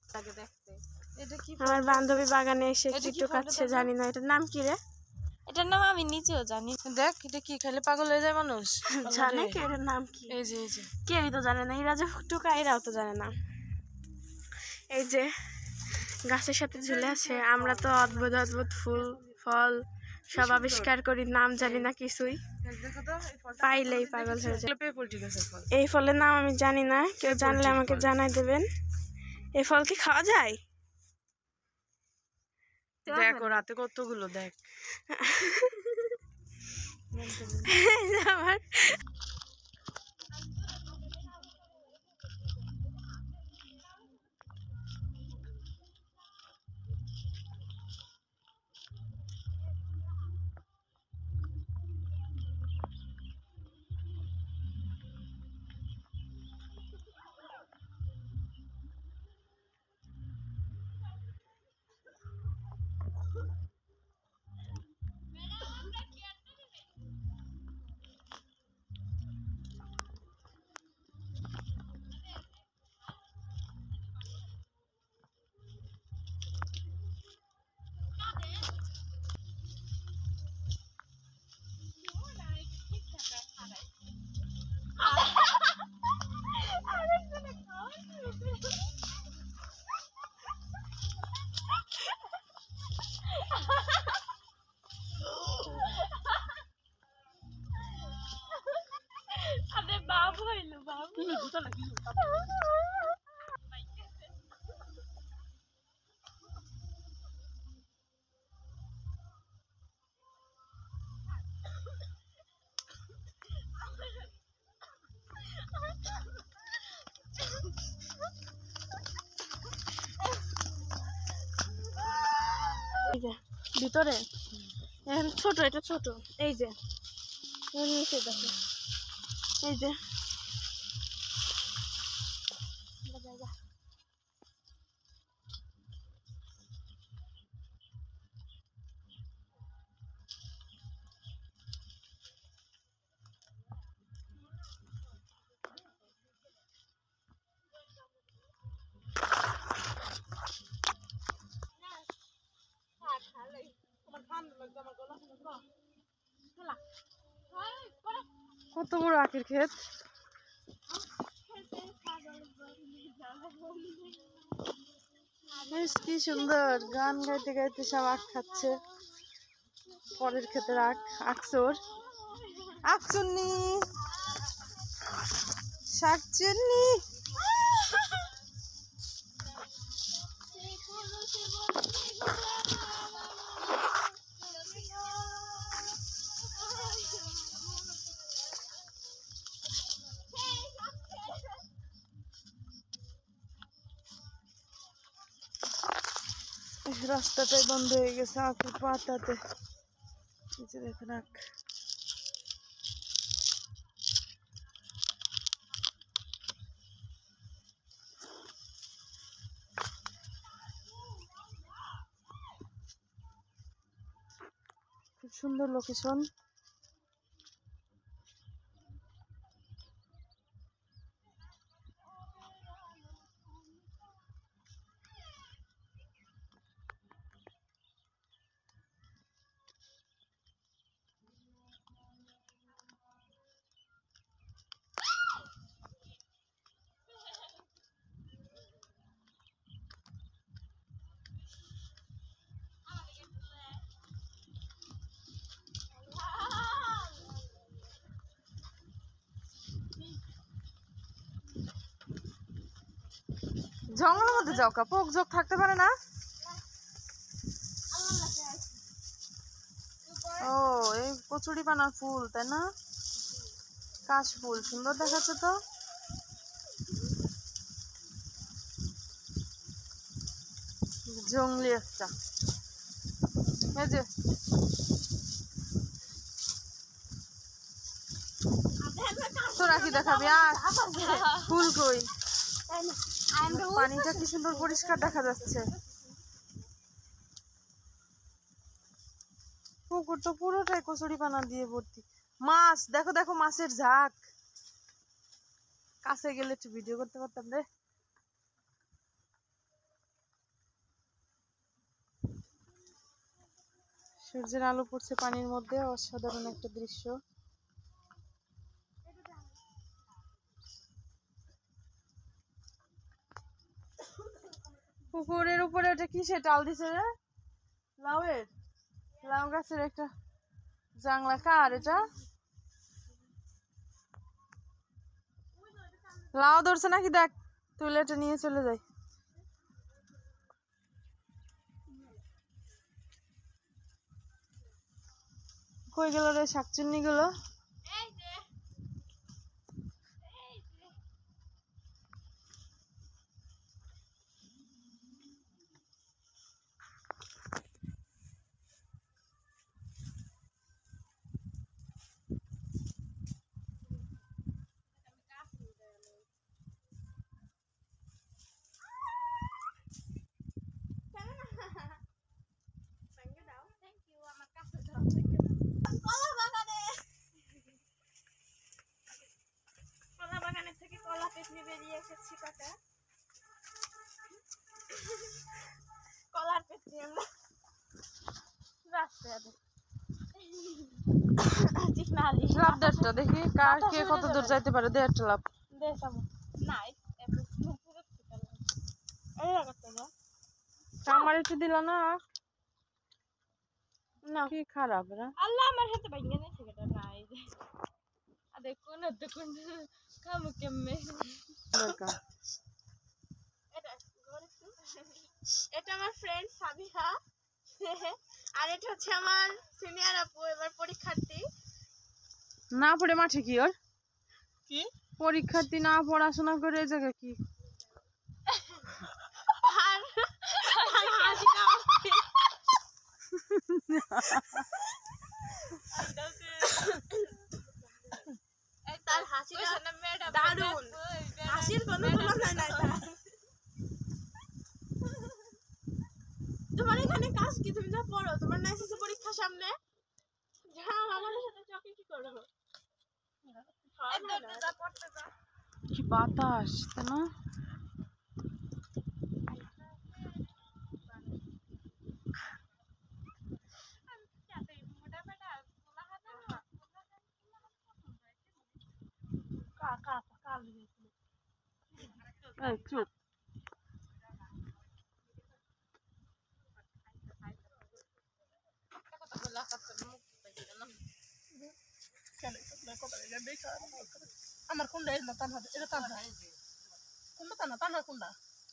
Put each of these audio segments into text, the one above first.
লাগে দেখতে। এটা কি আমার বান্ধবী বাগানে এসে কি টুকাচ্ছে জানি না, এটার নাম কি রে? এটার নাম আমি নিজেও জানি। দেখ এটা কি খেলে পাগল হয়ে যায় মানুষ। জানে কি এটার নাম কি? এই যে কেউই তো জানে না, এরা যে টুকা এরাও তো জানে না। এই যে গাছের সাথে ঝুলে আছে। আমরা তো অদ্ভুত অদ্ভুত ফুল ফল সব আবিষ্কার করি, নাম জানি না কিছুই, পাইলেই পাগল হয়ে যায়। এই ফলের নাম আমি জানি না, কেউ জানলে আমাকে জানাই দেবেন। এই ফল কি খাওয়া যায়? দেখো রাতে কতগুলো দেখ। আমার বাবু হইলো বাবু ভিতরে এখন ছোট, এটা ছোট। এই যে এই যে কত বড় আখের ক্ষেত। কি সুন্দর গান গাইতে গাইতে সব আখ খাচ্ছে। পরের ক্ষেতের আখ, আকসর আকচুন্নি শাকচুন্নি। রাস্তাটাই বন্ধ হয়ে গেছে আখের পাতাতে। দেখেন আখ। খুব সুন্দর লোকেশন। জঙ্গলের মধ্যে যাও, পোক জোক থাকতে পারে না। ও এই কচুরি পানার ফুল তাই না? কাশ ফুল সুন্দর দেখাচ্ছে তো। জঙ্গলি একটা। এই যে তোরা কি দেখাবি আর ফুল কই? পানিটা কি সুন্দর পরিষ্কার দেখা যাচ্ছে। পুকুর তো পুরোটাই কচুরি পানা দিয়ে ভর্তি। মাছ দেখো দেখো, মাছের ঝাঁক। কাছে গেলে একটু ভিডিও করতে পারতাম রে। সূর্যের আলো পড়ছে পানির মধ্যে, অসাধারণ একটা দৃশ্য। পুকুরের উপরে এটা কিসে টাল দিছে রে? লাউয়ের, লাউ গাছের একটা জাংলা। কার এটা? লাউ ধরছে নাকি দেখ, তুলে এটা নিয়ে চলে যাই। কই গেল রে শাকচুন্নি গুলো? কলা বাগানের থেকে কলা পেছনে বেরিয়ে এসেছি কাকা। কলার পেছনে আমরা রাস্তায় লাভ দেড়টা দেখি কার কে কত দূর যাইতে পারে। দে একটা লাভ। আমার একটু দিল না, না কি খারাপ রা। আল্লাহ আমার হাতে বাইঙ্গে নেই সেটা নাই। দেখুন দেখুন কামু কেমনে দরকার। এটা আমার ফ্রেন্ড সাবিহা, আর এটা হচ্ছে আমার সিনিয়র আপু, এবার পরীক্ষার্থী। না পড়ে মাঠে কি ওর? কি পরীক্ষার্থী না পড়াশোনা করে এই জায়গা কি? আর হাসিটা আসছে। তার হাসিটা দারুণ, হাসির কোনো তুলনা নাই তার। তোমার এখানে কাজ কি? তুমি যা পড়ো, তোমার না এসেছে পরীক্ষা সামনে, যাও আমাদের সাথে চকি কি করো? কি বাতাস, তাই না? এই চুপ। আমার কোনটা এর না টান হবে, এটা টান হয় কোনটা টানা টানা কোনটা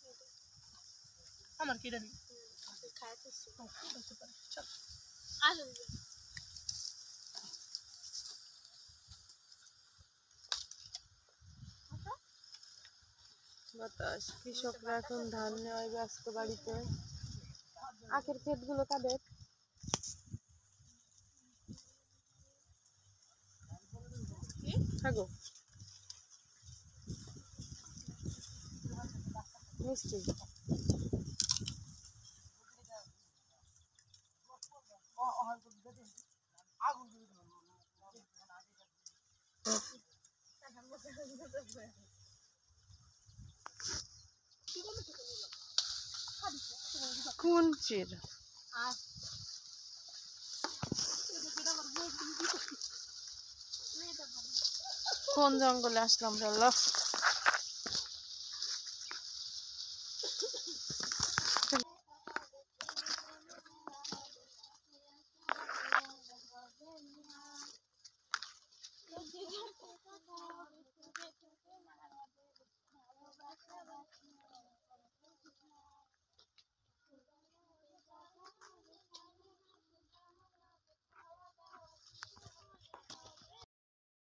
আমার কি জানি খাইতেছি চল আসুন। বাতাস, কৃষকরা এখন ধান নেওয়ায় ব্যস্ত বাড়িতে। আখের ক্ষেতগুলো কাদের? থাকো মিষ্টি। কুঞ্চির কোন জঙ্গলে আসলাম রে আল্লাহ।